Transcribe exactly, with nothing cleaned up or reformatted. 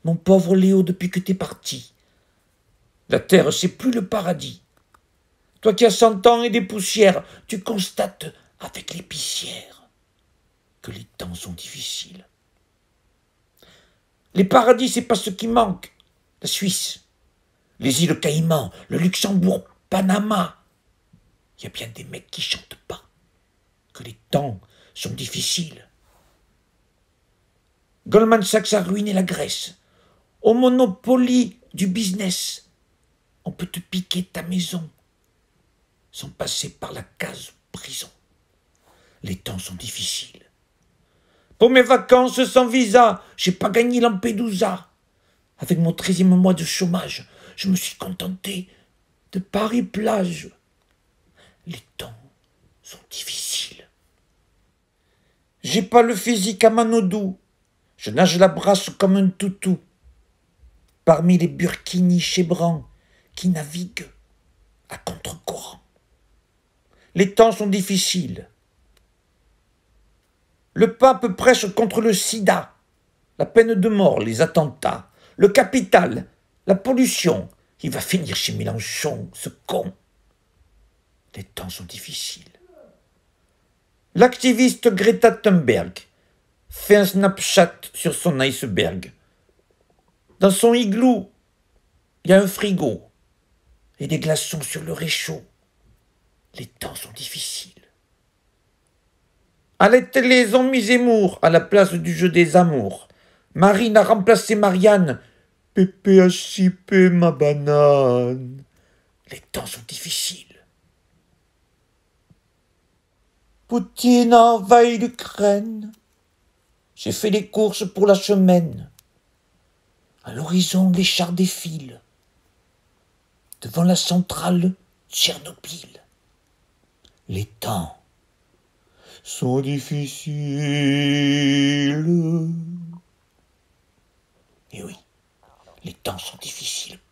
mon pauvre Léo, depuis que t'es parti. La terre, c'est plus le paradis. Toi qui as cent ans et des poussières, tu constates avec l'épicière que les temps sont difficiles. Les paradis, c'est pas ce qui manque. La Suisse, les îles Caïmans, le Luxembourg, Panama. Il y a bien des mecs qui chantent pas que les temps sont difficiles. Goldman Sachs a ruiné la Grèce. Au Monopoly du business, on peut te piquer ta maison sans passer par la case prison. Les temps sont difficiles. Pour mes vacances sans visa, j'ai pas gagné Lampedusa. Avec mon treizième mois de chômage, je me suis contenté de Paris-Plage. Les temps sont difficiles. J'ai pas le physique à Manodou. Je nage la brasse comme un toutou. Parmi les burkinis chébrants qui naviguent à contre-courant. Les temps sont difficiles. Le pape prêche contre le sida, la peine de mort, les attentats, le capital, la pollution. Il va finir chez Mélenchon, ce con. Les temps sont difficiles. L'activiste Greta Thunberg fait un Snapchat sur son iceberg. Dans son igloo, il y a un frigo et des glaçons sur le réchaud. Les temps sont difficiles. À la télé, ils ont mis Zemmour à la place du jeu des amours. Marine a remplacé Marianne. Pépé a chipé ma banane. Les temps sont difficiles. Poutine a envahi l'Ukraine. J'ai fait les courses pour la semaine. À l'horizon, les chars défilent. Devant la centrale Tchernobyl. Les temps sont difficiles. Et oui, les temps sont difficiles.